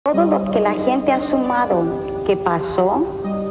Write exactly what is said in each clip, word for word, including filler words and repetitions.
Todo lo que la gente ha sumado que pasó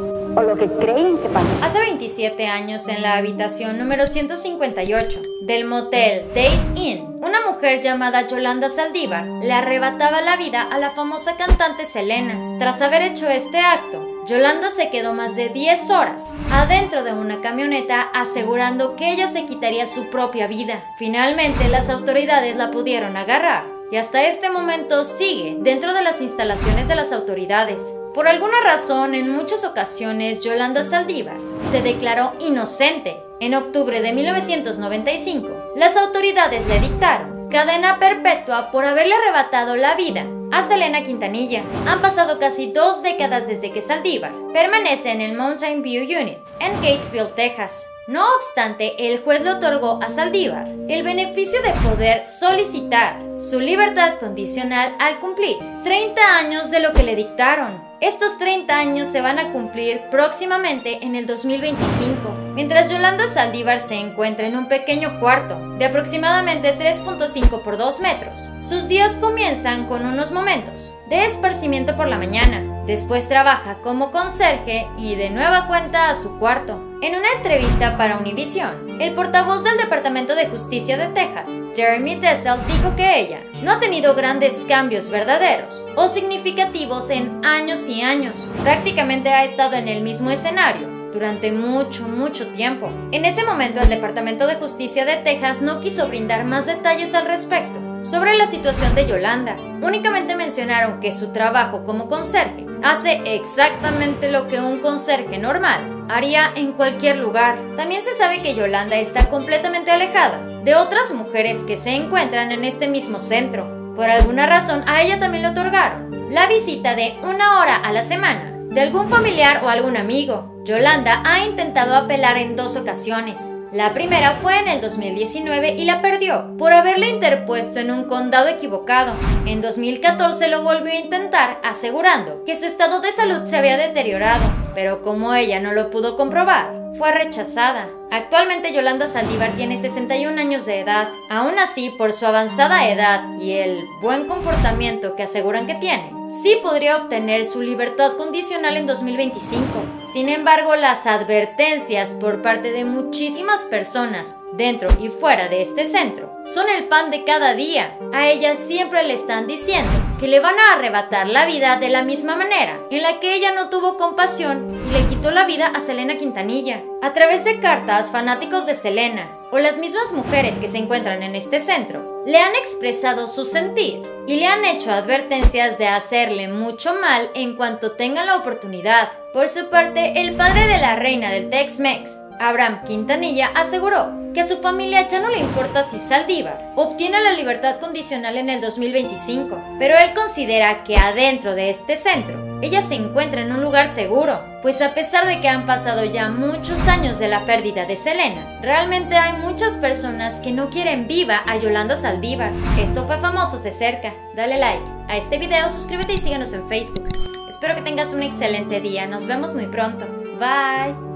o lo que creen que pasó. Hace veintisiete años, en la habitación número ciento cincuenta y ocho del motel Days Inn, una mujer llamada Yolanda Saldívar le arrebataba la vida a la famosa cantante Selena. Tras haber hecho este acto, Yolanda se quedó más de diez horas adentro de una camioneta asegurando que ella se quitaría su propia vida. Finalmente, las autoridades la pudieron agarrar y hasta este momento sigue dentro de las instalaciones de las autoridades. Por alguna razón, en muchas ocasiones, Yolanda Saldívar se declaró inocente. En octubre de mil novecientos noventa y cinco, las autoridades le dictaron cadena perpetua por haberle arrebatado la vida a Selena Quintanilla. Han pasado casi dos décadas desde que Saldívar permanece en el Mountain View Unit en Gatesville, Texas. No obstante, el juez le otorgó a Saldívar el beneficio de poder solicitar su libertad condicional al cumplir treinta años de lo que le dictaron. Estos treinta años se van a cumplir próximamente en el dos mil veinticinco, mientras Yolanda Saldívar se encuentra en un pequeño cuarto de aproximadamente tres punto cinco por dos metros. Sus días comienzan con unos momentos de esparcimiento por la mañana. Después trabaja como conserje y de nueva cuenta a su cuarto. En una entrevista para Univision, el portavoz del Departamento de Justicia de Texas, Jeremy Dessel, dijo que ella no ha tenido grandes cambios verdaderos o significativos en años y años. Prácticamente ha estado en el mismo escenario durante mucho, mucho tiempo. En ese momento, el Departamento de Justicia de Texas no quiso brindar más detalles al respecto sobre la situación de Yolanda. Únicamente mencionaron que su trabajo como conserje hace exactamente lo que un conserje normal haría en cualquier lugar. También se sabe que Yolanda está completamente alejada de otras mujeres que se encuentran en este mismo centro. Por alguna razón, a ella también le otorgaron la visita de una hora a la semana de algún familiar o algún amigo. Yolanda ha intentado apelar en dos ocasiones. La primera fue en el dos mil diecinueve y la perdió por haberle interpuesto en un condado equivocado. En dos mil catorce lo volvió a intentar, asegurando que su estado de salud se había deteriorado, pero como ella no lo pudo comprobar, fue rechazada. Actualmente Yolanda Saldívar tiene sesenta y un años de edad. Aún así, por su avanzada edad y el buen comportamiento que aseguran que tiene, sí podría obtener su libertad condicional en dos mil veinticinco. Sin embargo, las advertencias por parte de muchísimas personas dentro y fuera de este centro son el pan de cada día. A ella siempre le están diciendo que le van a arrebatar la vida de la misma manera en la que ella no tuvo compasión y le quitó la vida a Selena Quintanilla. A través de cartas, fanáticos de Selena o las mismas mujeres que se encuentran en este centro le han expresado su sentir y le han hecho advertencias de hacerle mucho mal en cuanto tengan la oportunidad. Por su parte, el padre de la reina del Tex-Mex, Abraham Quintanilla, aseguró que a su familia ya no le importa si Saldívar obtiene la libertad condicional en el dos mil veinticinco, pero él considera que adentro de este centro ella se encuentra en un lugar seguro, pues a pesar de que han pasado ya muchos años de la pérdida de Selena, realmente hay muchas personas que no quieren viva a Yolanda Saldívar. Esto fue Famosos de Cerca. Dale like a este video, suscríbete y síguenos en Facebook. Espero que tengas un excelente día. Nos vemos muy pronto. Bye.